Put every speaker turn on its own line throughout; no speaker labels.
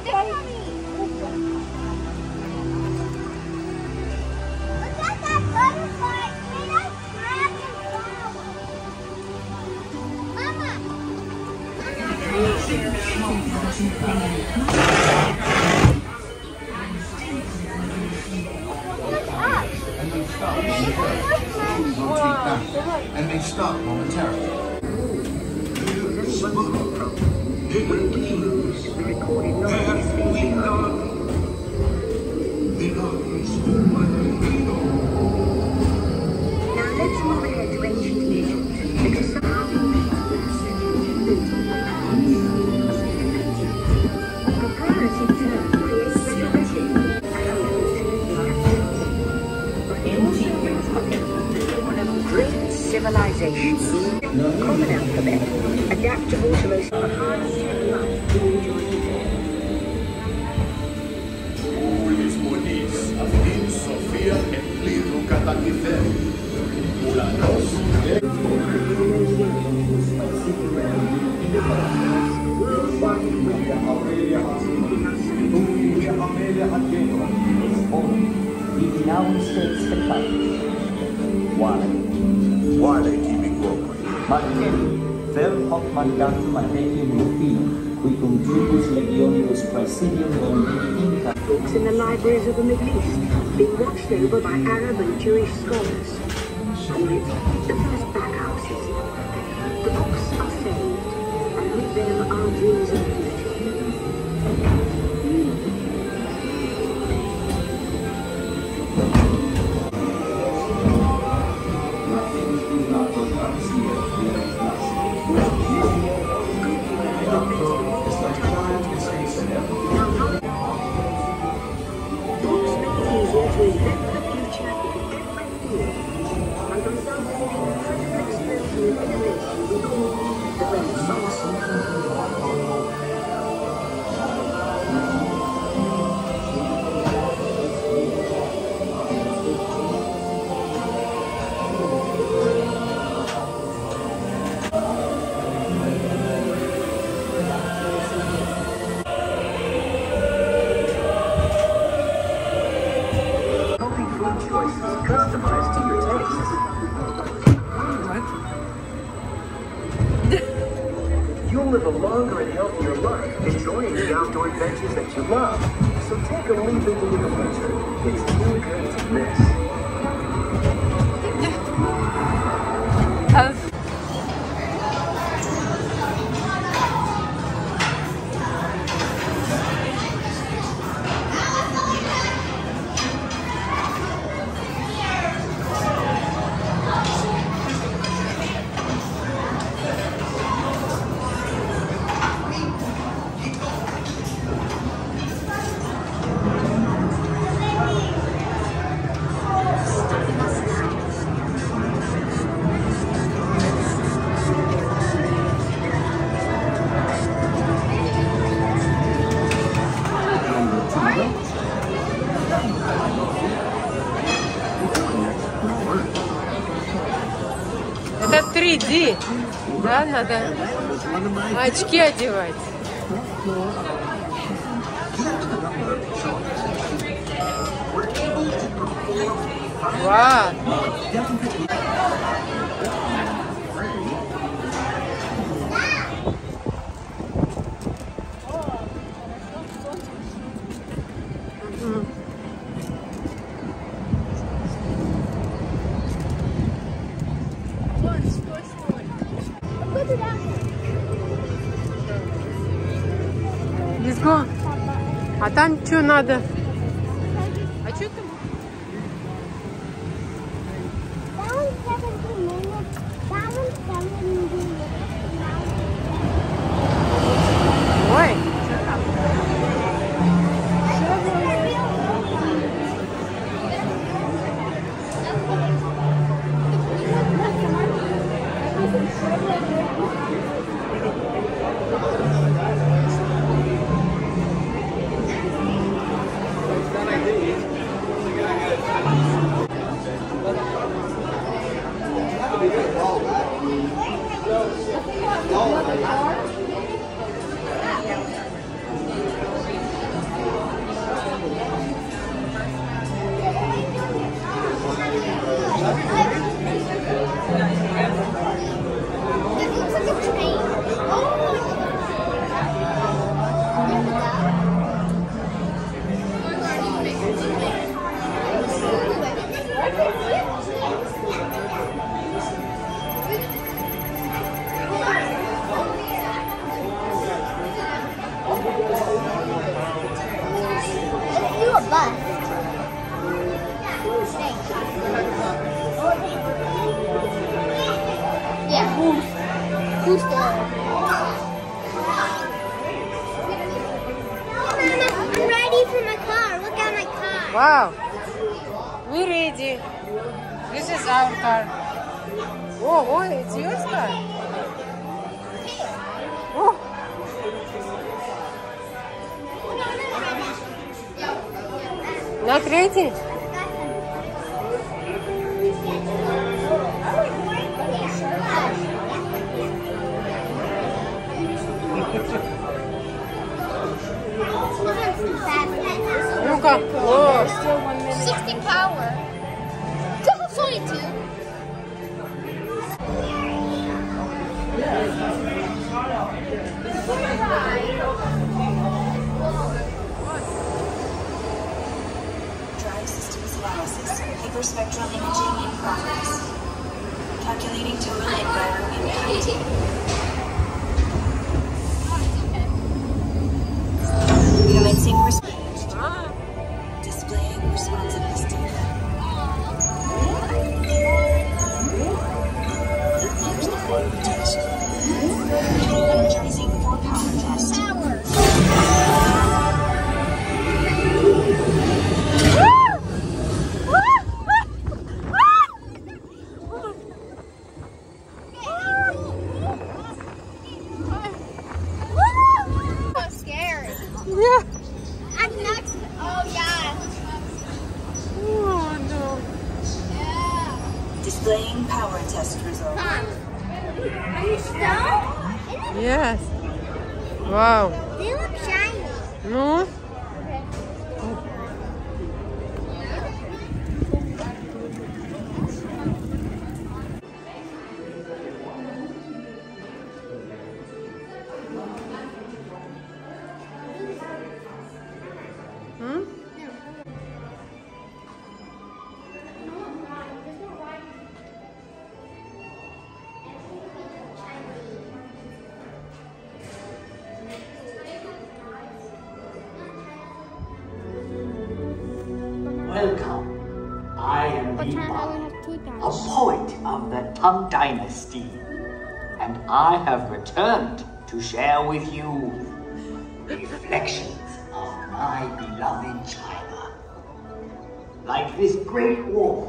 And they stop momentarily.
Now let's move ahead to ancient Egypt. Papyrus in turn creates resurrection one of the greatest civilizations. Common alphabet, adaptable to most Papyrus
Now states the type.
Why are they keeping broken?
Martelli, ver hoc mandatum adetium Rufino, qui cum tribus legionis praesidium domini Inca.
Books in the libraries of the Middle East, being watched over by Arab and Jewish scholars. Call it the first backhouses. The books are saved, and with them our dreams of beauty. Customized to your taste. You'll live a longer and healthier life, enjoying the outdoor adventures that you love. So take a leap into the adventure. It's too good to miss.
Это 3D, да, надо очки одевать. Вау! Let's go. А там что надо? А что там? Ой.
bus. Yeah, who's there? Mama, I'm ready for my car. Look at my car.
Wow. We're ready. This is our car. Oh, it's your car. Oh. Not ready? Ну-ка. О.
60 power. It's only 2.
Drive systems analysis. Hyperspectral imaging in progress. Calculating total environment impact. Commencing displaying responsiveness data. Here's the flight protection. Energizing for power test.
Yeah.
I'm next. Oh, yeah.
Oh, no.
Yeah.
Displaying power test results.
Mom, are you stoned?
Yes. Wow.
They look shiny.
Ну?
Welcome. I am Deepa, a poet of the Tang Dynasty, and I have returned to share with you reflections of my beloved China. Like this great wall.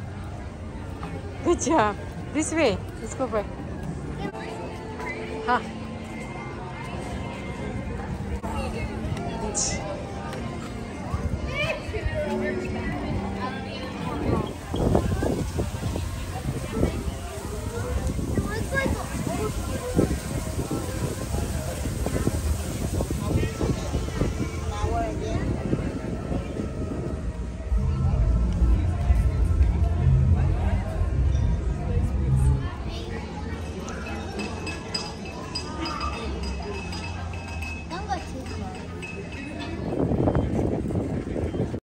Good job. This way. Let's go back. Huh.